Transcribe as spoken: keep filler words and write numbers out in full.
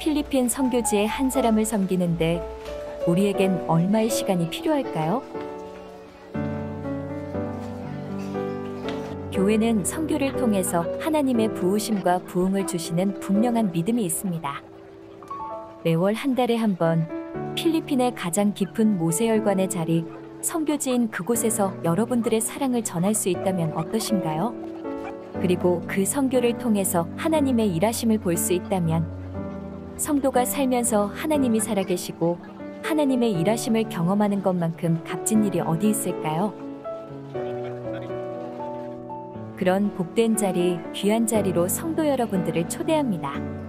필리핀 선교지의 한 사람을 섬기는데 우리에겐 얼마의 시간이 필요할까요? 교회는 선교를 통해서 하나님의 부으심과 부흥을 주시는 분명한 믿음이 있습니다. 매월 한 달에 한 번 필리핀의 가장 깊은 모세혈관의 자리, 선교지인 그곳에서 여러분들의 사랑을 전할 수 있다면 어떠신가요? 그리고 그 선교를 통해서 하나님의 일하심을 볼 수 있다면, 성도가 살면서 하나님이 살아계시고 하나님의 일하심을 경험하는 것만큼 값진 일이 어디 있을까요? 그런 복된 자리, 귀한 자리로 성도 여러분들을 초대합니다.